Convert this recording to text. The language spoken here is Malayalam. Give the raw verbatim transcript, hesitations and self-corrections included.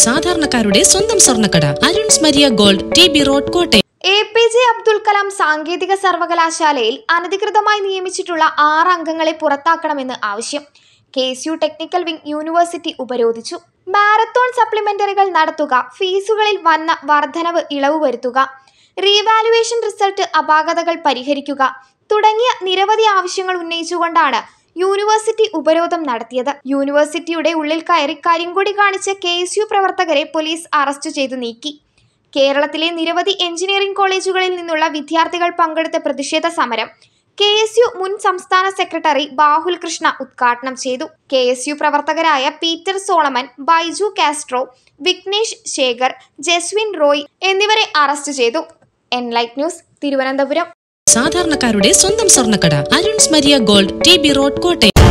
സാധാരണക്കാരുടെ സ്വന്തം സ്വർണ്ണക്കട Aruns Maria Gold, T B Road, Kottayam. A P J Abdul Kalam സാങ്കേതിക സർവകലാശാലയിൽ അനധികൃതമായി നിയമിച്ചിട്ടുള്ള ആറ് അംഗങ്ങളെ പുറത്താക്കണമെന്ന് ആവശ്യം. K S U technical wing university ഉപരോധിച്ചു. മാരത്തോൺ സപ്ലിമെന്ററികൾ നടത്തുക, ഫീസുകളിൽ വന്ന വർധനവ് ഇളവ് വരുത്തുക, റീവാലുവേഷൻ റിസൾട്ട് അപാകതകൾ പരിഹരിക്കുക തുടങ്ങിയ നിരവധി ആവശ്യങ്ങൾ ഉന്നയിച്ചുകൊണ്ടാണ് യൂണിവേഴ്സിറ്റി ഉപരോധം നടത്തിയത്. യൂണിവേഴ്സിറ്റിയുടെ ഉള്ളിൽ കയറി കരിങ്കൊടി കാണിച്ച കെ എസ് യു പ്രവർത്തകരെ പോലീസ് അറസ്റ്റ് ചെയ്തു നീക്കി. കേരളത്തിലെ നിരവധി എഞ്ചിനീയറിംഗ് കോളേജുകളിൽ നിന്നുള്ള വിദ്യാർത്ഥികൾ പങ്കെടുത്ത പ്രതിഷേധ സമരം കെ എസ് യു മുൻ സംസ്ഥാന സെക്രട്ടറി ബാഹുൽ കൃഷ്ണ ഉദ്ഘാടനം ചെയ്തു. കെ എസ് യു പ്രവർത്തകരായ Peter Solomon, Baiju Castro, Vignesh Shekhar, Jaswin Roy എന്നിവരെ അറസ്റ്റ് ചെയ്തു. Enlight News, Thiruvananthapuram. സാധാരണക്കാരുടെ സ്വന്തം സ്വർണ്ണക്കട Aruns Maria Gold, T B Road, Kottayam.